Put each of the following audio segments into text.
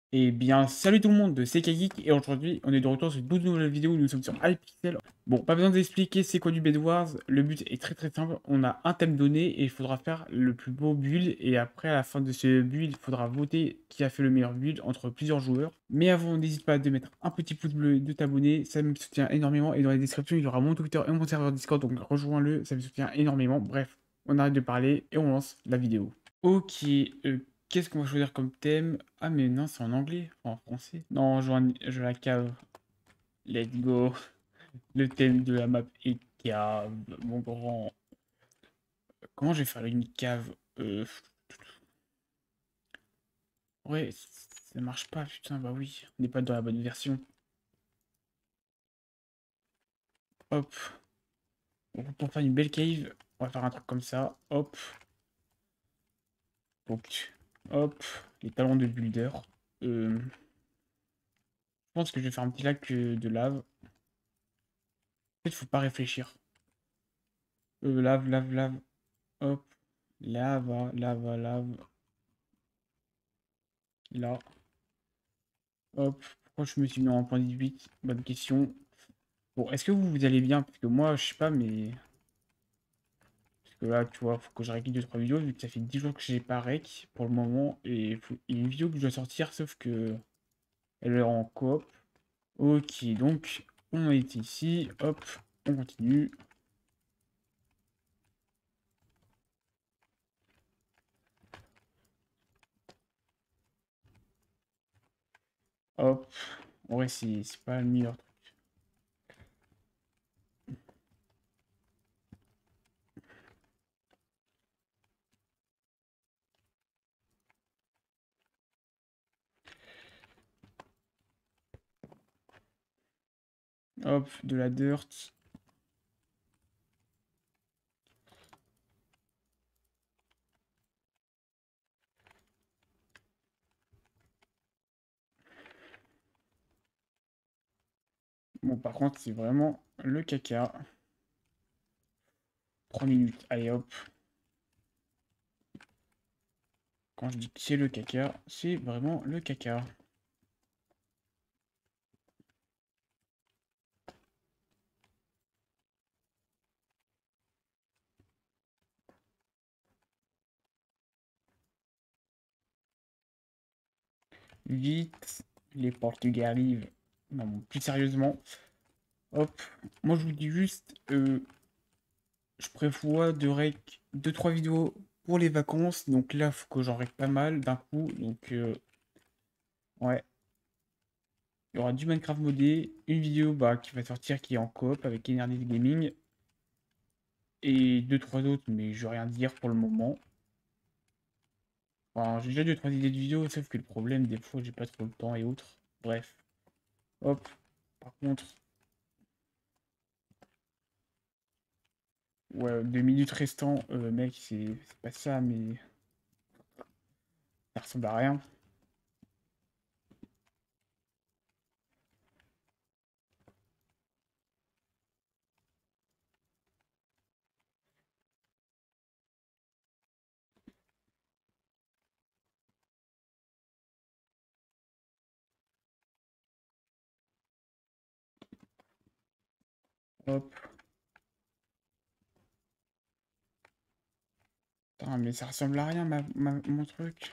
Eh bien, salut tout le monde, c'est Kagik et aujourd'hui on est de retour sur une toute nouvelle vidéo où nous sommes sur Hypixel. Bon, pas besoin d'expliquer c'est quoi du Bed Wars, le but est très simple, on a un thème donné et il faudra faire le plus beau build et après à la fin de ce build, il faudra voter qui a fait le meilleur build entre plusieurs joueurs. Mais avant, n'hésite pas à de mettre un petit pouce bleu, de t'abonner, ça me soutient énormément et dans la description il y aura mon Twitter et mon serveur Discord donc rejoins-le, ça me soutient énormément. Bref, on arrête de parler et on lance la vidéo. Ok, qu'est-ce qu'on va choisir comme thème? Ah mais non, c'est en anglais, en français. Non, je la cave. Let's go. Le thème de la map est cave, mon grand. Comment je vais faire une cave? Ouais, ça marche pas, putain, bah oui, on n'est pas dans la bonne version. Hop. Donc, pour faire une belle cave, on va faire un truc comme ça. Hop. Donc, hop. Les talons de builder. Je pense que je vais faire un petit lac de lave. En fait, faut pas réfléchir. Lave. Hop. Lave. Là. Hop. Pourquoi je me suis mis en point 18? Bonne question. Bon, est-ce que vous allez bien? Parce que moi, je sais pas, mais... Parce que là, tu vois, faut que je règle 2-3 vidéos, vu que ça fait 10 jours que j'ai pas rec pour le moment. Et il y a une vidéo que je dois sortir, sauf que elle est en coop. Ok, donc, on est ici. Hop, on continue. Hop. Ouais, c'est pas le meilleur truc. Hop, de la dirt. Bon, par contre, c'est vraiment le caca. 3 minutes. Allez, hop. Quand je dis que c'est le caca, c'est vraiment le caca. Vite, les Portugais arrivent. Non, bon, plus sérieusement. Hop. Moi, je vous dis juste, je prévois de rec 2-3 vidéos pour les vacances. Donc là, faut que j'en rec pas mal d'un coup. Donc, ouais. Il y aura du Minecraft modé. Une vidéo bah, qui va sortir qui est en coop avec Energy Gaming. Et 2-3 autres, mais je vais rien dire pour le moment. Enfin, j'ai déjà 2-3 idées de vidéos, sauf que le problème, des fois, j'ai pas trop le temps et autres. Bref. Hop. Par contre, ouais, 2 minutes restant, mec, c'est pas ça, mais ça ressemble à rien. Hop. Putain, mais ça ressemble à rien, mon truc.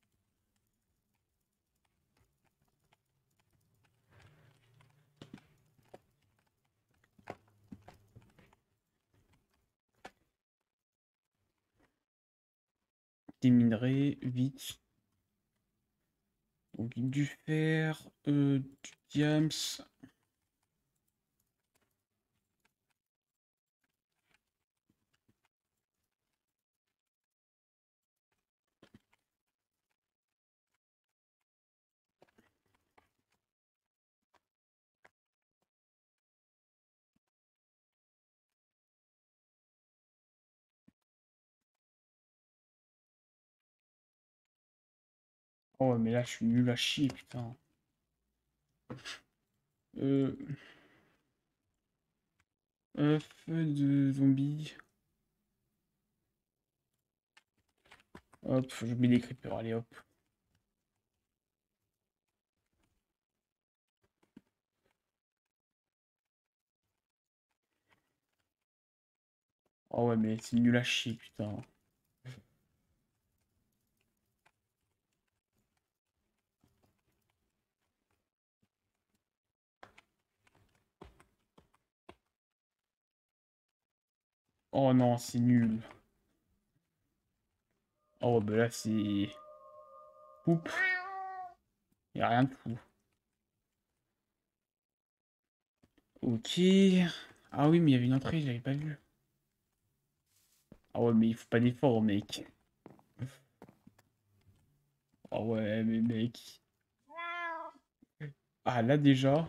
Des minerais, vite. Donc, du fer, du diams. Oh, mais là, je suis nul à chier, putain. Euh, feu de zombie. Hop, je mets des creepers, allez, hop. Oh ouais, mais c'est nul à chier, putain. Oh non, c'est nul. Oh bah là, c'est... Oups, y a rien de fou. Ok. Ah oui, mais il y avait une entrée, j'avais pas vu. Ah ouais, mais il faut pas d'effort, mec. Ah ouais, mais mec. Ah là déjà.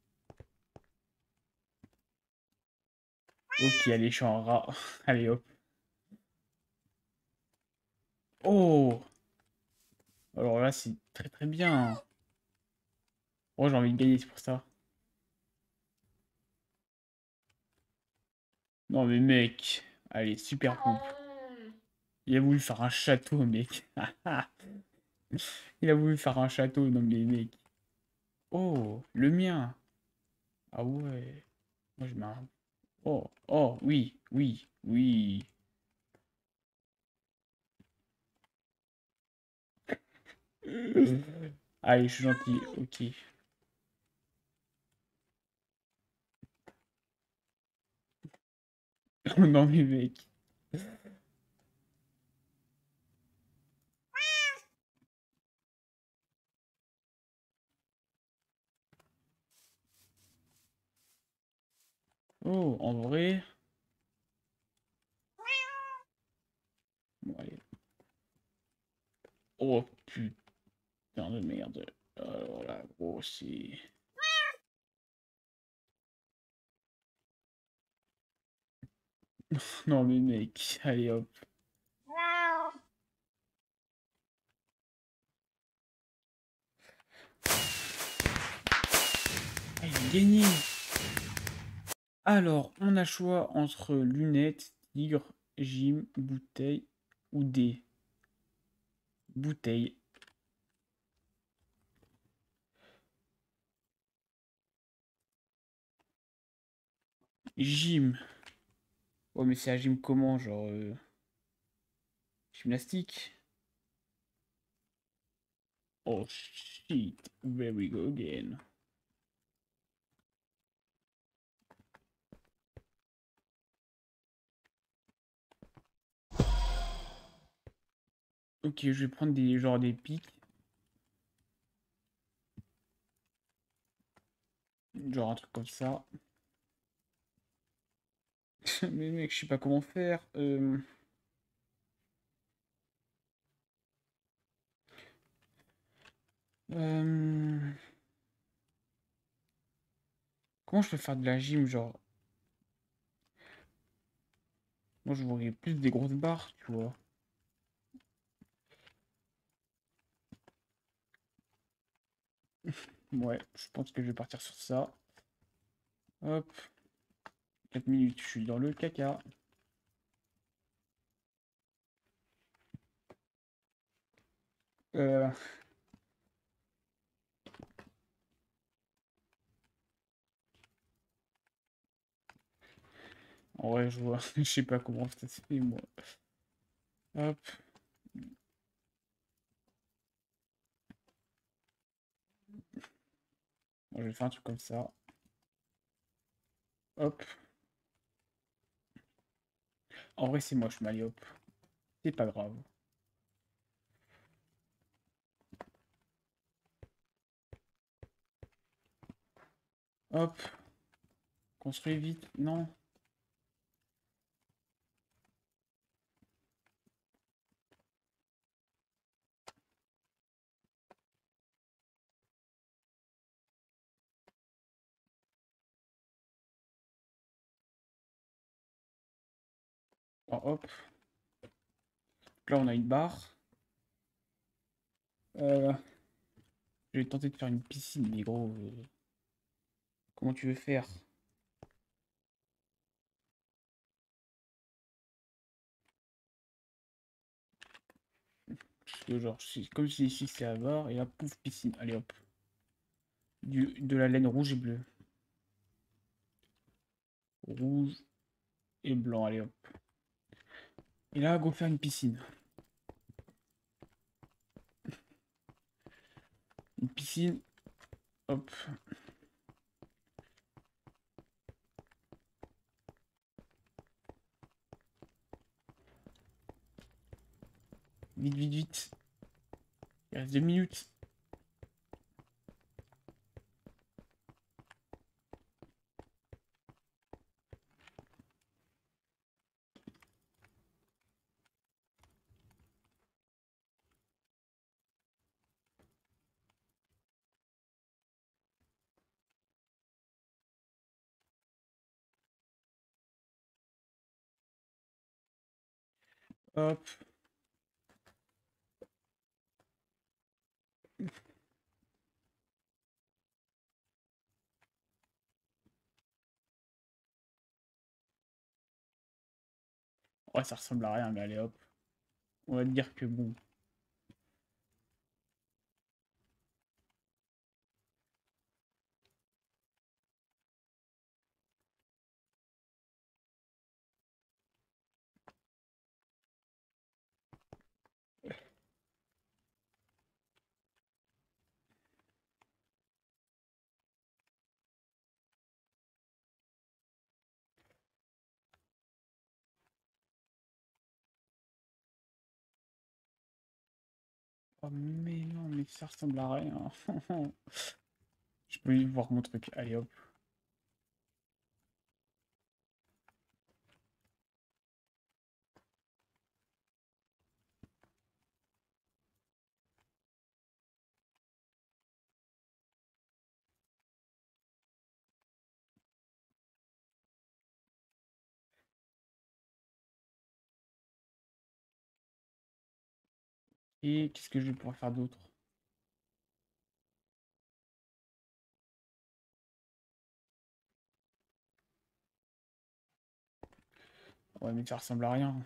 Ok, allez, je suis en rat. Allez, hop. Oh! Alors là, c'est très très bien. Oh, j'ai envie de gagner, c'est pour ça. Non, mais mec. Allez, super poupe. Il a voulu faire un château, mec. Il a voulu faire un château, non mais mec. Oh, le mien. Ah ouais. Moi, je mets un... Oh, oh, oui, oui, oui. Allez, je suis gentil, ok. Non mais mec. Oh, en vrai. Bon, allez. Oh putain de merde. Alors là, gros, c'est... Non mais mec, allez hop. Ah, il a gagné. Alors, on a choix entre lunettes, tigre, gym, bouteille ou dé. Bouteille. Gym. Oh mais c'est un gym comment, genre... gymnastique? Oh shit, there we go again. Ok, je vais prendre des genre des pics. Genre un truc comme ça. Mais mec, je sais pas comment faire. Euh, Comment je peux faire de la gym, genre... Moi, je voudrais plus des grosses barres, tu vois. Ouais, je pense que je vais partir sur ça. Hop, 4 minutes, je suis dans le caca. Euh, En vrai, je vois, je sais pas comment ça se fait, moi. Hop, bon, je vais faire un truc comme ça. Hop. En vrai, c'est moche, mais allez, hop. C'est pas grave. Hop, construis vite. Non. Oh, hop. Là, on a une barre. Euh, je vais tenter de faire une piscine, mais gros, comment tu veux faire? Parce que genre, comme si ici c'est à barre, et là, pouf, piscine. Allez, hop. De la laine rouge et bleue. Rouge et blanc, allez, hop. Et là, go faire une piscine. Une piscine. Hop. Vite, vite, vite. Il reste 2 minutes. Hop. Ouais, ça ressemble à rien, mais allez, hop. On va dire que bon. Oh, mais non, mais ça ressemble à rien. Je peux y voir mon truc. Allez, hop. Et qu'est-ce que je vais pouvoir faire d'autre? Ouais, mais ça ressemble à rien.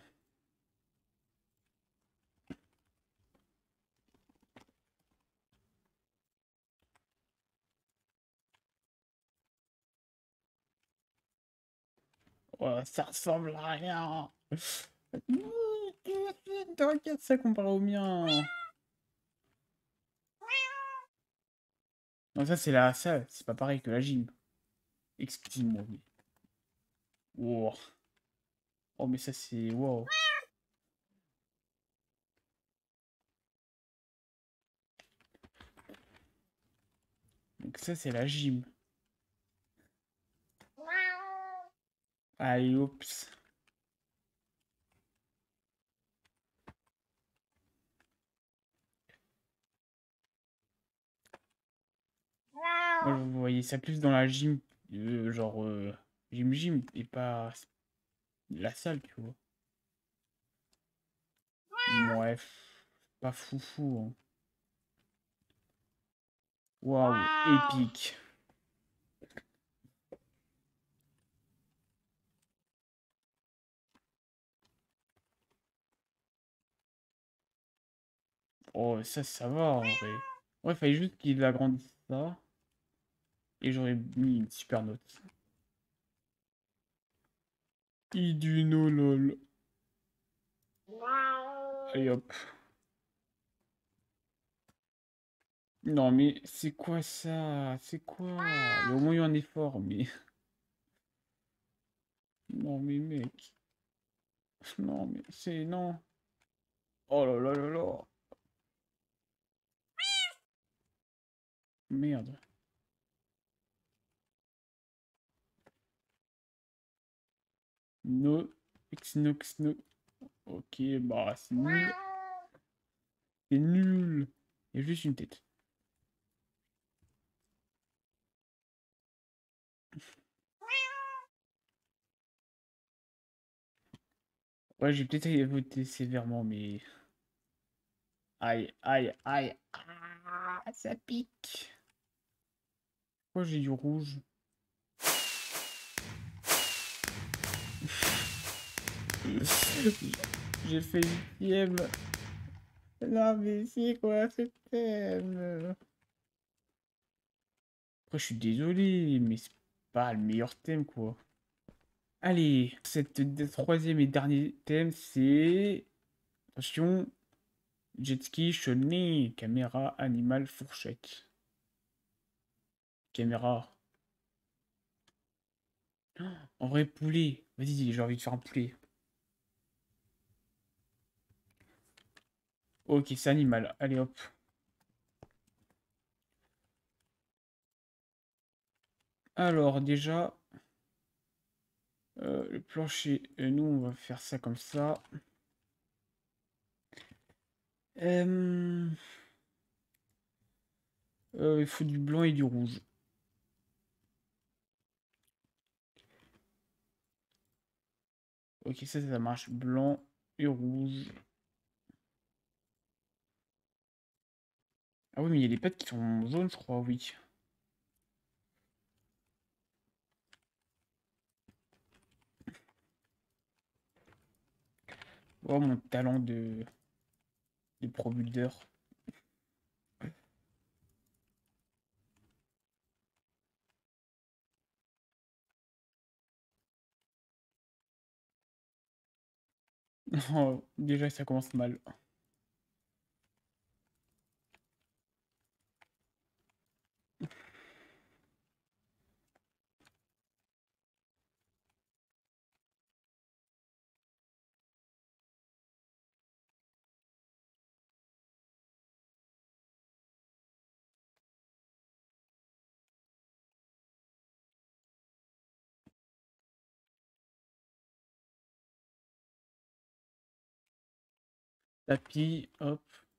Ouais, ça ressemble à rien. Regarde ça comparé au mien. Non, ça, c'est la salle. C'est pas pareil que la gym. Excuse-moi, mais. Wow. Oh, mais ça, c'est. Wow. Donc, ça, c'est la gym. Allez, oups. Moi, je voyais ça plus dans la gym. Genre. Gym, et pas la salle, tu vois. Bref. Pas foufou, hein. Waouh, épique. Oh, ça va en vrai. Ouais, fallait juste qu'il agrandisse ça. Et j'aurais mis une super note. Iduno lol. Allez hop. Non mais c'est quoi ça? C'est quoi? Il y a au moins eu un effort, mais. Non mais mec. Non mais c'est. Non. Oh là là là là. Merde. No. Xnox no. Ok, bah c'est nul. C'est nul. Il y a juste une tête. Ouais, j'ai peut-être voté sévèrement, mais. Aïe, aïe, aïe. Ah, ça pique. Pourquoi j'ai du rouge? J'ai fait 8ème. Non, mais c'est quoi ce thème? Après, je suis désolé, mais c'est pas le meilleur thème, quoi. Allez, cette troisième et dernier thème, c'est... Attention, jet ski, chenille, caméra, animal, fourchette. Caméra. En vrai, poulet. Vas-y, j'ai envie de faire un poulet. Ok, c'est animal. Allez, hop. Alors, déjà, le plancher, nous, on va faire ça comme ça. Euh, il faut du blanc et du rouge. Ok, ça marche. Blanc et rouge. Ah oui, mais il y a les pattes qui sont jaunes, je crois, oui. Oh, mon talent de pro builder. Oh, déjà, ça commence mal. Tapis, hop.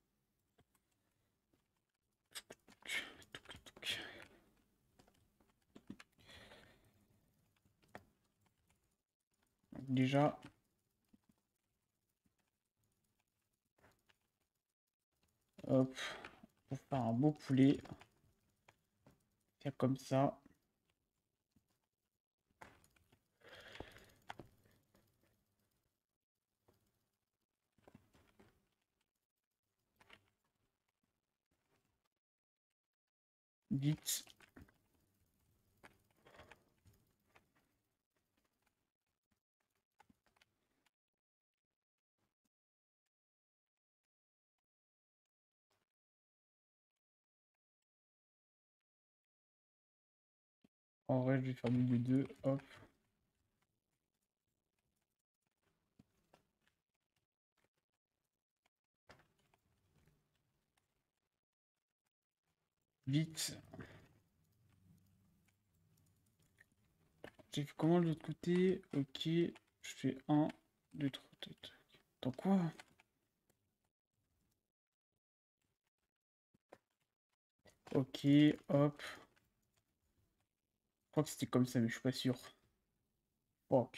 Déjà, hop. Pour faire un beau poulet. Faire comme ça. Vite. En vrai, je vais faire du deux. Hop. Vite. J'ai fait comment de l'autre côté? Ok. Je fais un, deux, trois. Attends, quoi? Ok, hop. Je crois que c'était comme ça, mais je suis pas sûr. Fuck.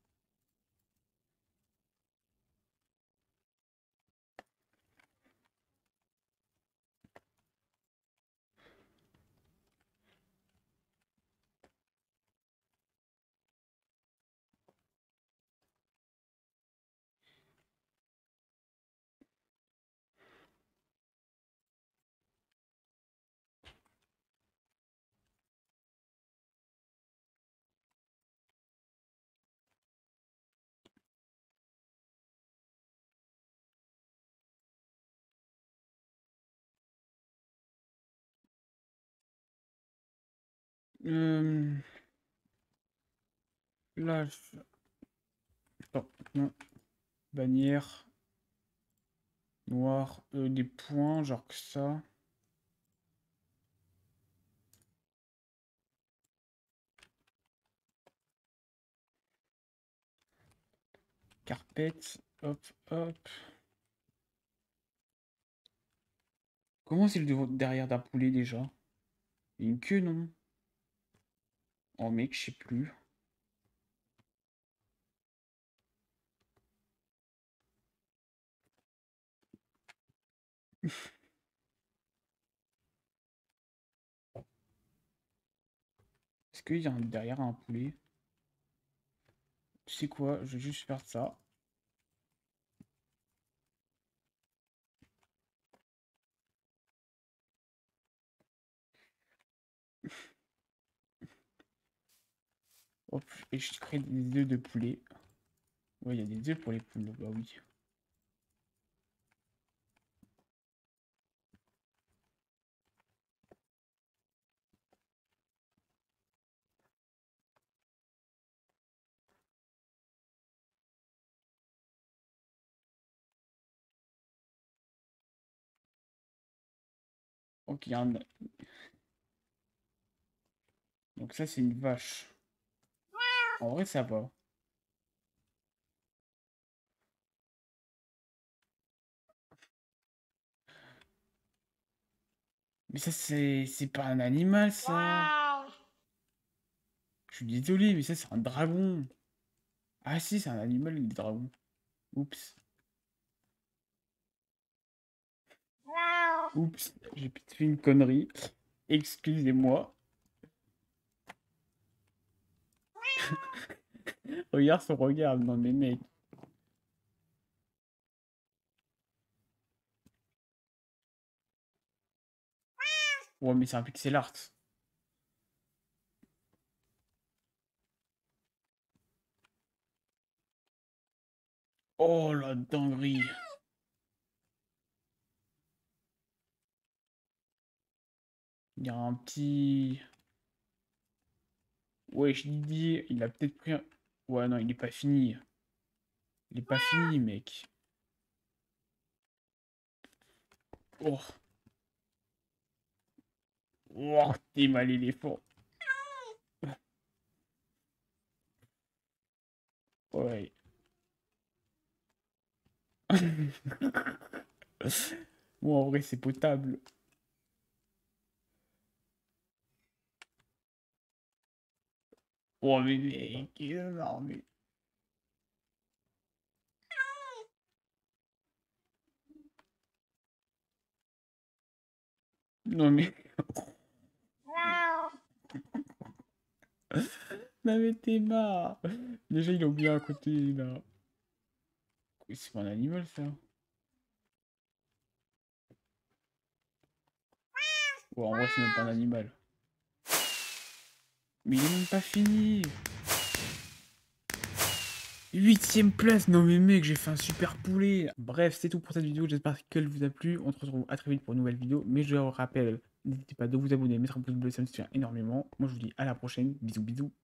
Euh, là, attends, non. Bannière. Noir. Des points, genre que ça. Carpette. Hop, hop. Comment c'est le derrière d'un poulet déjà? Il y a une queue, non? Oh mec, je sais plus. Est-ce qu'il y a derrière un poulet? Tu sais quoi? Je vais juste faire ça. Hop, et je crée des œufs de poulet. Ouais, il y a des œufs pour les poules, bah oui. Ok, donc ça, c'est une vache. En vrai, ça va. Mais ça, c'est pas un animal, ça. Je suis désolé, mais ça, c'est un dragon. Ah si, c'est un animal, les dragons. Oups. Oups, j'ai peut-être fait une connerie. Excusez-moi. Regarde son regard, non mais mec. Ouais, mais c'est un pixel art. Oh la dinguerie. Il y a un petit... Ouais, je dis, il a peut-être pris un... Ouais, non, il est pas fini. Il est pas fini, mec. Oh, oh, t'es mal éléphant. Ouais. Bon, en vrai, c'est potable. Oh, mais mec, non, mais... Non, mais... Non, mais t'es marre. Déjà, il a oublié un côté, là. C'est pas un animal, ça. Ouais, en vrai, c'est même pas un animal. Mais il est même pas fini. 8ème place. Non, mais mec, j'ai fait un super poulet. Bref, c'est tout pour cette vidéo. J'espère qu'elle vous a plu. On se retrouve à très vite pour une nouvelle vidéo. Mais je vous rappelle, n'hésitez pas de vous abonner, mettre un pouce bleu, ça me soutient énormément. Moi, je vous dis à la prochaine. Bisous, bisous.